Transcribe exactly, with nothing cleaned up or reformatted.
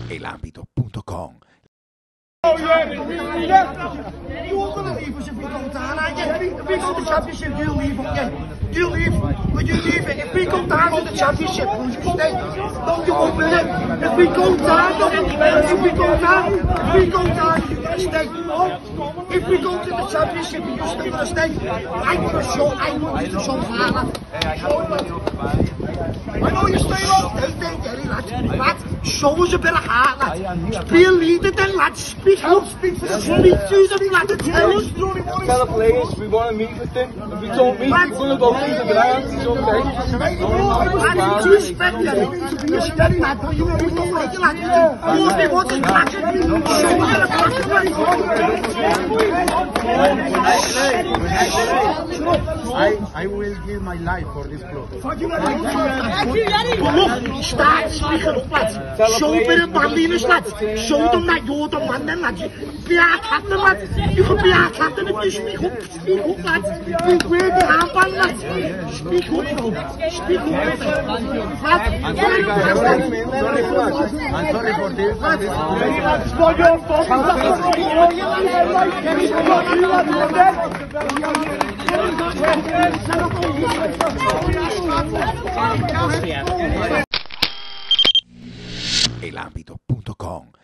el ámbito punto com. Oh, Yerry! You were going to leave us if we go down, aren't you? If we go to the championship, you'll leave, won't you? You'll leave. Would you leave it? If we go down to the championship, will you stay? No, you won't, will you? If we go down, no, if we go down, if we go down, you're going to stay. If we go to the championship, you're still going to stay. I'm going to show, I'm going to show Haaland. I know you're staying all day, day, Yerry, lads. Lads, show us a bit of heart, lads. Be a leader then, lads. Speak up, speak for the speak to them, lads, and tell us. Tell the players we want to meet with them. If we don't meet, we're going to go through the ground. It's okay. I do respect you. You're steady, lad, but you know we don't like you, lad. You be what is back. Show us a I, I will give my life for this club. But look, start speaking up, lads. Show a bit of manliness, lads. Show them that you're the man then, lads. Be our captain, lads. You can be our captain if you speak up. Speak up, lads. We wear the armband, lads. Speak up, bro. Speak up, lads. I'm sorry, guys. I'm sorry for this. It's not your fault. el ámbito punto com.